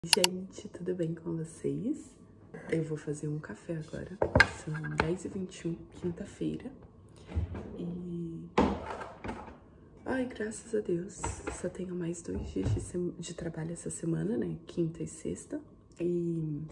Gente, tudo bem com vocês? Eu vou fazer um café agora. São 10h21, quinta-feira. E... ai, graças a Deus, só tenho mais 2 dias de trabalho essa semana, né? Quinta e sexta. E...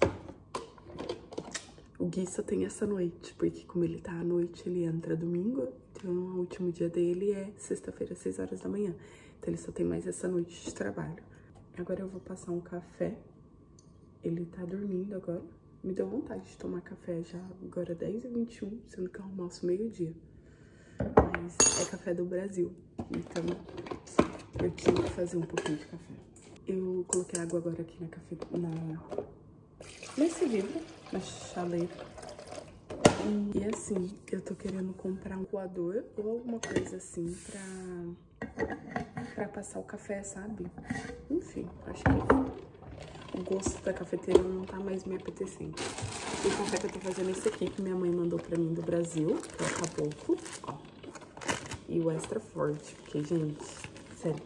o Gui só tem essa noite, porque como ele tá à noite, ele entra domingo. Então, o último dia dele é sexta-feira, 6 horas da manhã. Então, ele só tem mais essa noite de trabalho. Agora eu vou passar um café. Ele tá dormindo agora. Me deu vontade de tomar café já agora 10h21, sendo que eu almoço meio-dia. Mas é café do Brasil, então eu tinha que fazer um pouquinho de café. Eu coloquei água agora aqui nesse vidro, na chaleira. E assim, eu tô querendo comprar um coador ou alguma coisa assim pra passar o café, sabe? Enfim, acho que o gosto da cafeteira não tá mais me apetecendo. O café que eu tô fazendo é esse aqui, que minha mãe mandou pra mim do Brasil, que é o caboclo, ó. E o extra forte, porque, gente, sério,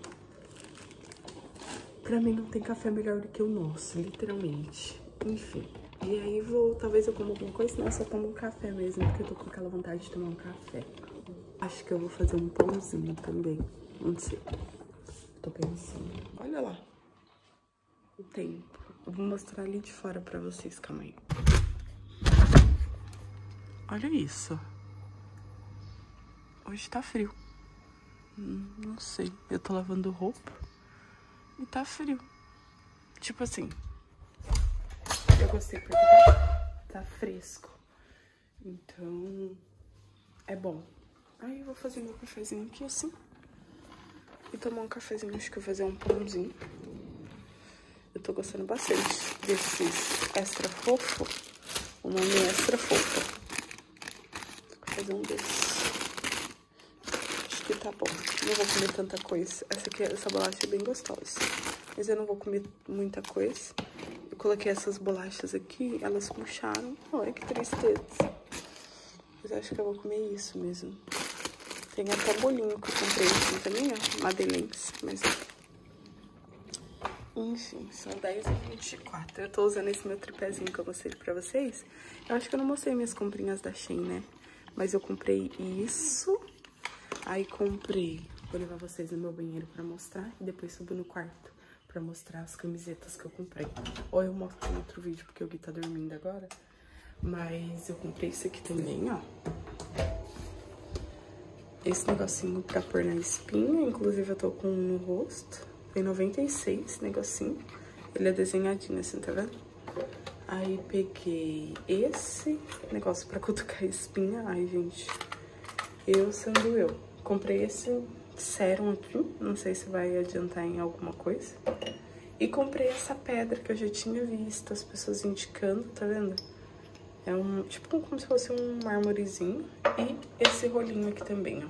pra mim não tem café melhor do que o nosso, literalmente. Enfim, e aí talvez eu coma alguma coisa, senão eu só tomo um café mesmo, porque eu tô com aquela vontade de tomar um café. Acho que eu vou fazer um pãozinho também, não sei. Tô pensando. Olha lá o tempo. Eu vou mostrar ali de fora pra vocês, calma aí. Olha isso. Hoje tá frio. Não sei. Eu tô lavando roupa e tá frio. Tipo assim, eu gostei porque tá fresco. Então, é bom. Aí eu vou fazer meu cafezinho aqui assim. E tomar um cafezinho, acho que eu vou fazer um pãozinho. Eu tô gostando bastante desses extra fofo. O nome é extra fofo. Vou fazer um desses. Acho que tá bom. Não vou comer tanta coisa. Essa bolacha é bem gostosa. Mas eu não vou comer muita coisa. Eu coloquei essas bolachas aqui, elas murcharam. Ai, que tristeza. Mas acho que eu vou comer isso mesmo. Tem até bolinho que eu comprei assim também, ó. Madeleines, mas... enfim, são 10h24. Eu tô usando esse meu tripézinho que eu mostrei pra vocês. Eu acho que eu não mostrei minhas comprinhas da Shein, né? Mas eu comprei isso. Aí comprei... vou levar vocês no meu banheiro pra mostrar. E depois subo no quarto pra mostrar as camisetas que eu comprei. Ou eu mostro em outro vídeo, porque o Gui tá dormindo agora. Mas eu comprei isso aqui também, ó. Esse negocinho pra pôr na espinha. Inclusive, eu tô com um no rosto. Tem 96 esse negocinho. Ele é desenhadinho assim, tá vendo? Aí peguei esse negócio pra cutucar a espinha. Ai, gente, eu sendo eu. Comprei esse sérum aqui. Não sei se vai adiantar em alguma coisa. E comprei essa pedra que eu já tinha visto as pessoas indicando, tá vendo? É tipo como se fosse um mármorezinho. E esse rolinho aqui também, ó.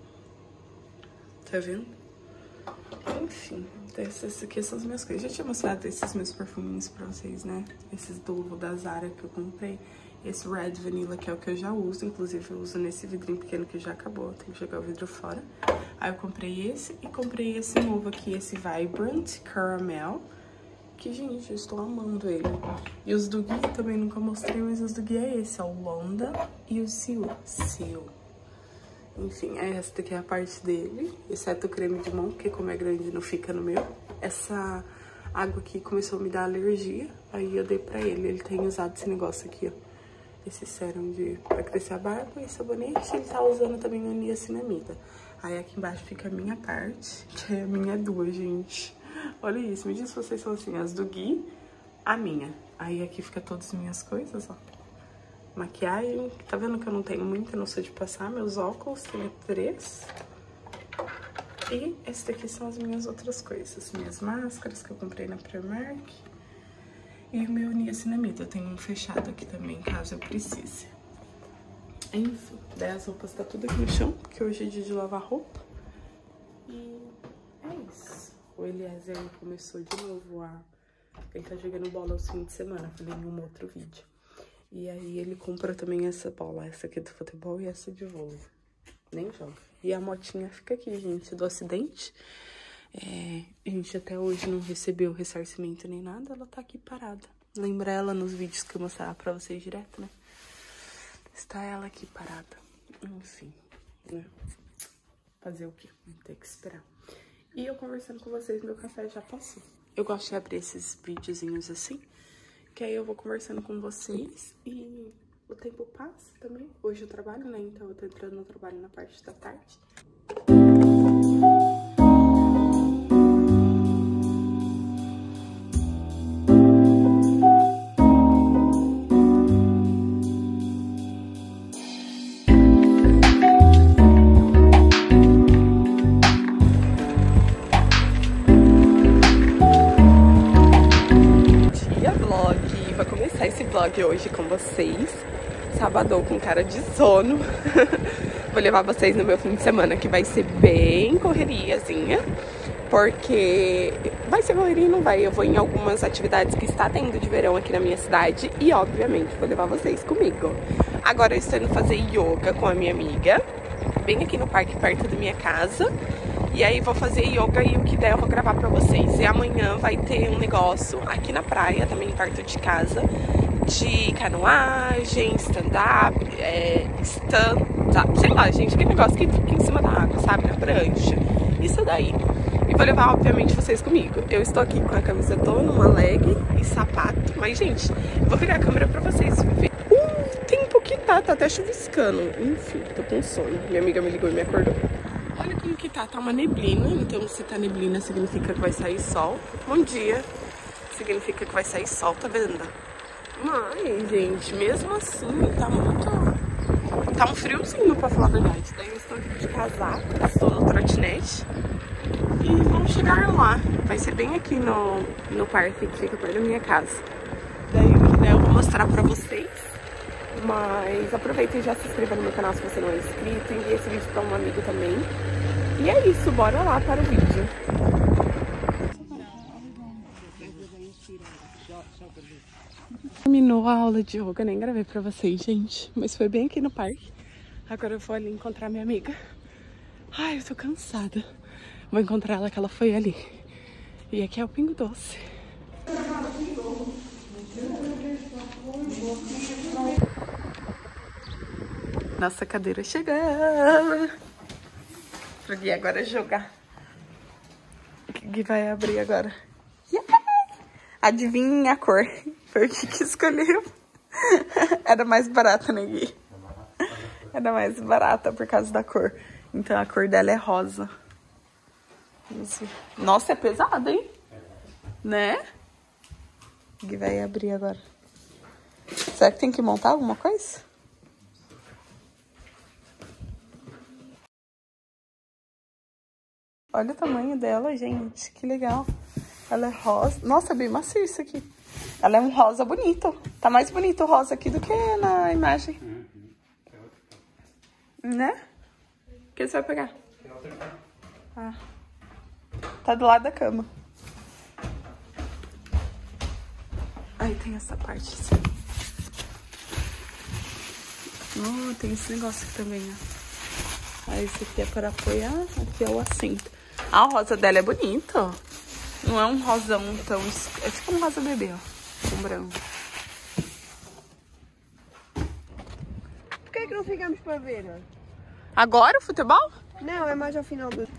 Tá vendo? Enfim, essas aqui são as minhas coisas. Eu já tinha mostrado esses meus perfuminhos pra vocês, né? Esses da Zara que eu comprei. Esse Red Vanilla, que é o que eu já uso. Inclusive, eu uso nesse vidrinho pequeno que já acabou. Tenho que jogar o vidro fora. Aí eu comprei esse e comprei esse novo aqui, esse Vibrant Caramel. Que, gente, eu estou amando ele. E os do Gui também nunca mostrei, mas os do Gui é esse, ó. O Londa e o Seal. Enfim, essa daqui é a parte dele, exceto o creme de mão, porque como é grande não fica no meu. Essa água aqui começou a me dar alergia, aí eu dei pra ele. Ele tem usado esse negócio aqui, ó. Esse sérum pra crescer a barba e sabonete. Ele tá usando também o niacinamida. Aí aqui embaixo fica a minha parte, que é a minha duas, gente. Olha isso, me diz se vocês são assim, as do Gui, a minha. Aí aqui fica todas as minhas coisas, ó. Maquiagem, tá vendo que eu não tenho muita, não sei de passar. Meus óculos, tenho 3. E esse daqui são as minhas outras coisas. Minhas máscaras que eu comprei na Primark. E o meu niacinamida, eu tenho um fechado aqui também, caso eu precise. Enfim, daí as roupas tá tudo aqui no chão, porque hoje é dia de lavar roupa. E é isso. O Eliezer começou de novo ele tá jogando bola aos fins de semana, falei em um outro vídeo. E aí ele comprou também essa bola, essa aqui do futebol e essa de vôlei. Nem joga. E a motinha fica aqui, gente, do acidente. A gente até hoje não recebeu ressarcimento nem nada, ela tá aqui parada. Lembra ela nos vídeos que eu mostrava pra vocês direto, né? Está ela aqui parada. Enfim, né? Fazer o quê? Tem que esperar. E eu conversando com vocês, meu café já passou. Eu gosto de abrir esses videozinhos assim, que aí eu vou conversando com vocês e o tempo passa também. Hoje eu trabalho, né? Então eu tô entrando no trabalho na parte da tarde. Vlog hoje com vocês, sabadão com cara de sono. Vou levar vocês no meu fim de semana, que vai ser bem correriazinha, porque vai ser correria e não vai. Eu vou em algumas atividades que está tendo de verão aqui na minha cidade e, obviamente, vou levar vocês comigo. Agora eu estou indo fazer yoga com a minha amiga, bem aqui no parque, perto da minha casa. E aí vou fazer yoga e o que der eu vou gravar pra vocês. E amanhã vai ter um negócio aqui na praia, também perto de casa, de canoagem, stand-up, sei lá, gente, aquele negócio que fica em cima da água, sabe, na prancha. Isso daí. E vou levar, obviamente, vocês comigo. Eu estou aqui com a camiseta, uma leg e sapato. Mas, gente, eu vou virar a câmera pra vocês verem o tempo que tá até chuviscando. Enfim, tô com sono. Minha amiga me ligou e me acordou. Olha como que tá uma neblina, então se tá neblina significa que vai sair sol. Bom dia, significa que vai sair sol, tá vendo? Mas, gente, mesmo assim, tá um friozinho, pra falar a verdade. Daí eu estou aqui de casaco, estou no trotinete e vamos chegar lá. Vai ser bem aqui no parque que fica perto da minha casa. Daí eu vou mostrar pra vocês. Mas aproveita e já se inscreva no meu canal se você não é inscrito. Envie esse vídeo pra um amigo também. E é isso, bora lá para o vídeo. Terminou a aula de yoga, nem gravei pra vocês, gente. Mas foi bem aqui no parque. Agora eu vou ali encontrar minha amiga. Ai, eu tô cansada. Vou encontrar ela, que ela foi ali. E aqui é o Pingo Doce. Nossa cadeira chegando. Pro Gui agora jogar. O Gui vai abrir agora. Yeah! Adivinha a cor. Foi o que escolheu. Era mais barata, né, Gui? Era mais barata por causa da cor. Então a cor dela é rosa. Nossa, é pesado, hein? Né? O Gui vai abrir agora. Será que tem que montar alguma coisa? Olha o tamanho dela, gente. Que legal. Ela é rosa. Nossa, é bem macio isso aqui. Ela é um rosa bonito. Tá mais bonito o rosa aqui do que na imagem. Né? O que você vai pegar? Ah. Tá do lado da cama. Aí tem essa parte assim. Tem esse negócio aqui também, ó. Aí esse aqui é para apoiar. Aqui é o assento. A rosa dela é bonita, ó. Não é um rosão tão... É tipo um rosa bebê, ó. Com branco. Por que não ficamos para ver? Agora o futebol? Não, é mais ao final do...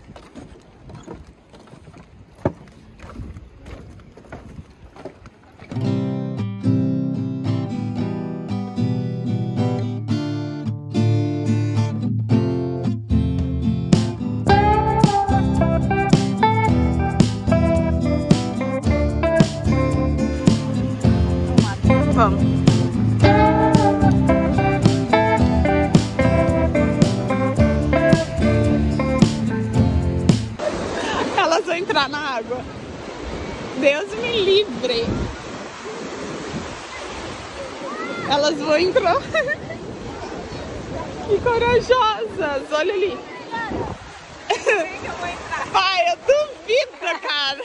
Vamos. Elas vão entrar na água. Deus me livre. Elas vão entrar. Que corajosas. Olha ali. Pai, eu duvido, cara.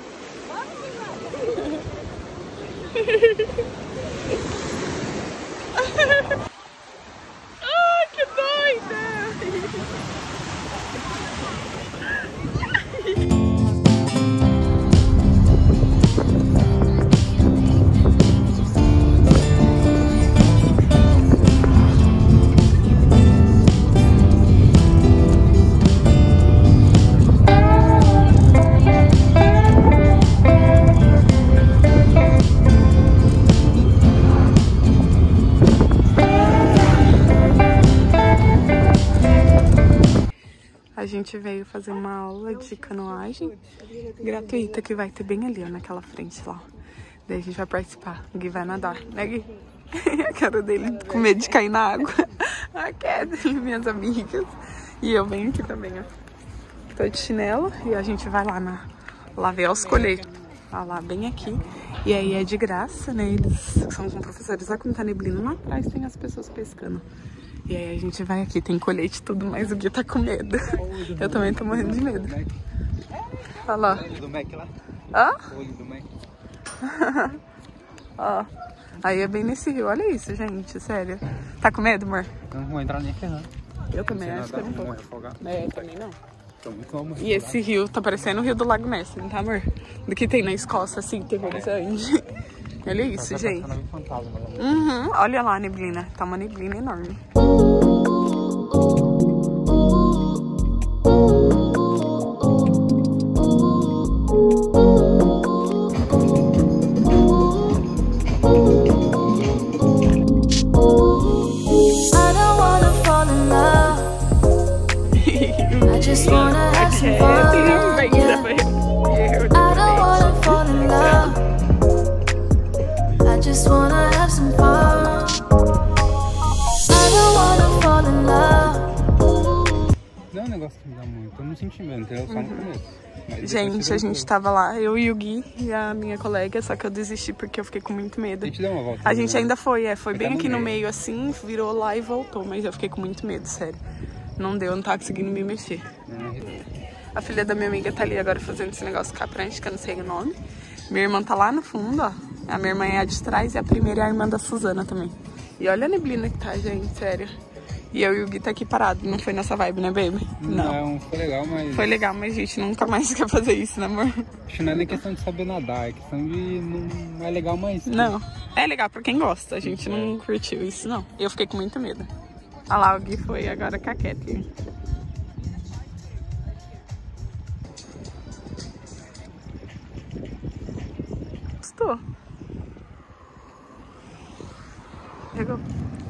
Ai, que doida! gente veio fazer uma aula de canoagem gratuita que vai ter bem ali, ó, naquela frente lá. Daí a gente vai participar. O Gui vai nadar, né, Gui? A cara dele com medo de cair na água. A Kathleen, minhas amigas. E eu venho aqui também, ó. Tô de chinelo e a gente vai lá ver os coletes. Ó lá, bem aqui. E aí é de graça, né? Eles são com professores lá quando tá neblina. Lá atrás tem as pessoas pescando. E aí a gente vai aqui, tem colete e tudo, mas o Gui tá com medo. Eu também tô morrendo de medo. Olha lá. O olho do Mac lá? Hã? O olho do Mac. Ó. Aí é bem nesse rio, olha isso, gente, sério. Tá com medo, amor? Não vou entrar nem ferrando. Eu também acho que eu não vou. É, também não. E esse rio. rio tá parecendo o rio do Lago Ness, não tá, amor? Do que tem na Escócia, assim, tem horizonte. Olha isso, gente. Uhum, olha lá a neblina, tá uma neblina enorme. Não é um negócio que me dá muito, eu não senti mesmo, entendeu? Só no começo. Gente, a gente tava lá, eu e o Gui e a minha colega, só que eu desisti porque eu fiquei com muito medo. A gente deu uma volta. A gente ainda foi bem aqui no meio assim, virou lá e voltou, mas eu fiquei com muito medo, sério. Não deu, eu não tava conseguindo me mexer. A filha da minha amiga tá ali agora fazendo esse negócio com a prancha, que eu não sei o nome. Minha irmã tá lá no fundo, ó. A minha irmã é a de trás e a primeira é a irmã da Suzana também. E olha a neblina que tá, gente, sério. E eu e o Gui tá aqui parado, não foi nessa vibe, né, baby? Não, foi legal, mas... Foi legal, mas a gente nunca mais quer fazer isso, né, amor? Acho que não é nem questão de saber nadar, é questão de... Não é legal, mas... Não, é legal pra quem gosta, a gente não curtiu isso, não. Eu fiquei com muito medo. Olha lá, o Gui foi agora com a Kathleen. Gostou? Pegou?